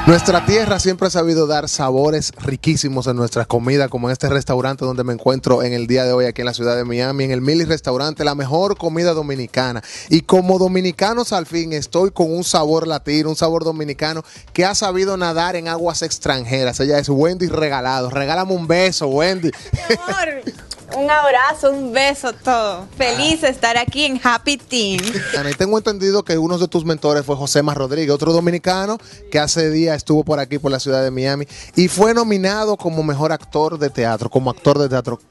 Nuestra tierra siempre ha sabido dar sabores riquísimos en nuestras comidas, como en este restaurante donde me encuentro en el día de hoy aquí en la ciudad de Miami, en el Milly Restaurante, la mejor comida dominicana. Y como dominicanos al fin estoy con un sabor latino, un sabor dominicano que ha sabido nadar en aguas extranjeras. Ella es Wendy Regalado. Regálame un beso, Wendy. Mi amor. Un abrazo, un beso, todo. Feliz de estar aquí en Happy Team. Y tengo entendido que uno de tus mentores fue Josema Rodríguez, otro dominicano que hace días estuvo por aquí, por la ciudad de Miami, y fue nominado como mejor actor de teatro, como actor de teatro.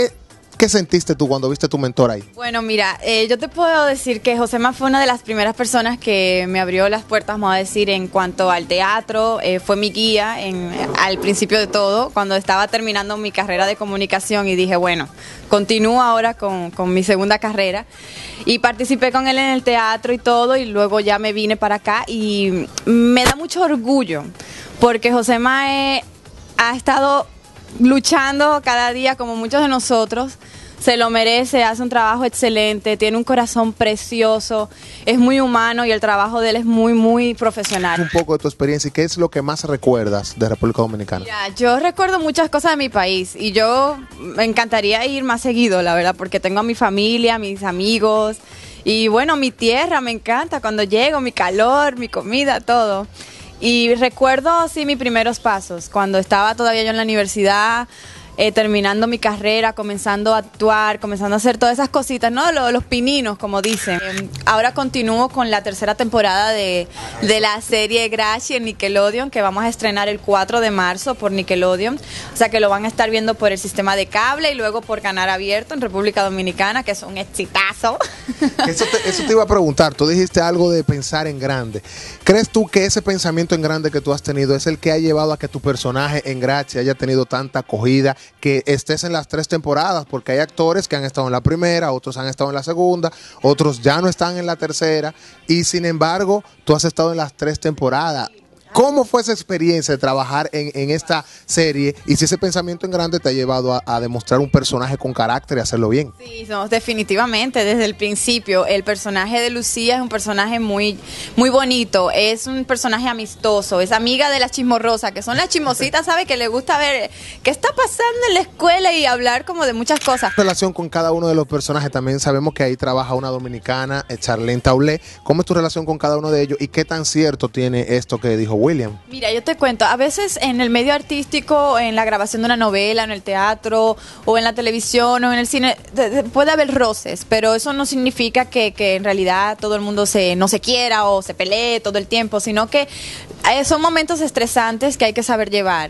¿Qué sentiste tú cuando viste a tu mentor ahí? Bueno, mira, yo te puedo decir que Josema fue una de las primeras personas que me abrió las puertas, vamos a decir, en cuanto al teatro. Fue mi guía al principio de todo, cuando estaba terminando mi carrera de comunicación y dije, bueno, continúo ahora con mi segunda carrera. Y participé con él en el teatro y todo, y luego ya me vine para acá y me da mucho orgullo, porque Josema ha estado luchando cada día como muchos de nosotros. Se lo merece, hace un trabajo excelente, tiene un corazón precioso, es muy humano y el trabajo de él es muy, muy profesional. Un poco de tu experiencia y qué es lo que más recuerdas de República Dominicana. Mira, yo recuerdo muchas cosas de mi país y yo me encantaría ir más seguido, la verdad, porque tengo a mi familia, mis amigos y bueno, mi tierra me encanta cuando llego, mi calor, mi comida, todo. Y recuerdo, sí, mis primeros pasos, cuando estaba todavía yo en la universidad, terminando mi carrera, comenzando a actuar, comenzando a hacer todas esas cositas, ¿no? Los pininos, como dicen. Ahora continúo con la tercera temporada de la serie Grachi en Nickelodeon, que vamos a estrenar el 4 de marzo por Nickelodeon. O sea que lo van a estar viendo por el sistema de cable y luego por canal abierto en República Dominicana, que es un exitazo. Eso te iba a preguntar, tú dijiste algo de pensar en grande. ¿Crees tú que ese pensamiento en grande que tú has tenido es el que ha llevado a que tu personaje en Grachi haya tenido tanta acogida, que estés en las 3 temporadas? Porque hay actores que han estado en la primera, otros han estado en la segunda, otros ya no están en la tercera, y sin embargo, tú has estado en las 3 temporadas. ¿Cómo fue esa experiencia de trabajar en esta serie? Y si ese pensamiento en grande te ha llevado a demostrar un personaje con carácter y hacerlo bien. Sí, no, definitivamente, desde el principio. El personaje de Lucía es un personaje muy, muy bonito, es un personaje amistoso, es amiga de las chismorrosas, que son las chismositas, ¿sabe? Que le gusta ver qué está pasando en la escuela y hablar como de muchas cosas. Relación con cada uno de los personajes, también sabemos que ahí trabaja una dominicana, Charlene Taulé. ¿Cómo es tu relación con cada uno de ellos y qué tan cierto tiene esto que dijo William? Mira, yo te cuento, a veces en el medio artístico, en la grabación de una novela, en el teatro, o en la televisión, o en el cine, puede haber roces, pero eso no significa que en realidad todo el mundo no se quiera o se pelee todo el tiempo, sino que son momentos estresantes que hay que saber llevar.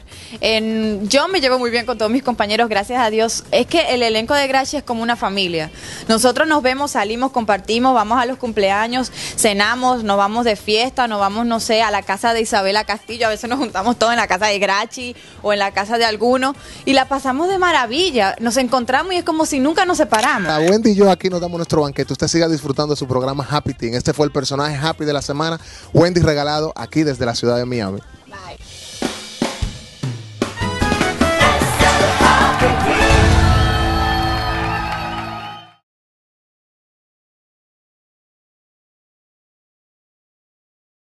Yo me llevo muy bien con todos mis compañeros, gracias a Dios. Es que el elenco de Grachi es como una familia. Nosotros nos vemos, salimos, compartimos, vamos a los cumpleaños, cenamos, nos vamos de fiesta, nos vamos, no sé, a la casa de Isabela Castillo, a veces nos juntamos todos en la casa de Grachi o en la casa de alguno y la pasamos de maravilla. Nos encontramos y es como si nunca nos separamos. A Wendy y yo aquí nos damos nuestro banquete. Usted siga disfrutando de su programa Happy Team. Este fue el personaje Happy de la semana, Wendy Regalado, aquí desde la ciudad de Miami. Bye.